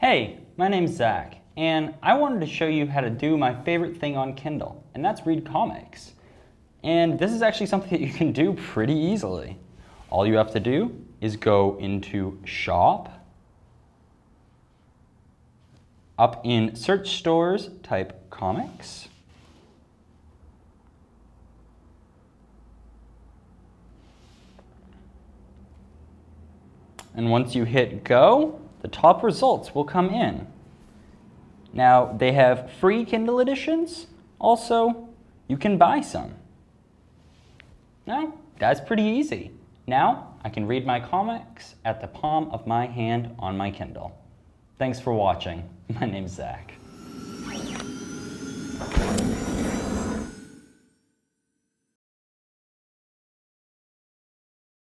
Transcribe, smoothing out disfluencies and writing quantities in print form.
Hey, my name's Zach, and I wanted to show you how to do my favorite thing on Kindle, and that's read comics. And this is actually something that you can do pretty easily. All you have to do is go into Shop, up in Search Stores, type Comics, and once you hit Go, the top results will come in. Now, they have free Kindle editions. Also, you can buy some. Now, that's pretty easy. Now, I can read my comics at the palm of my hand on my Kindle. Thanks for watching. My name's Zach.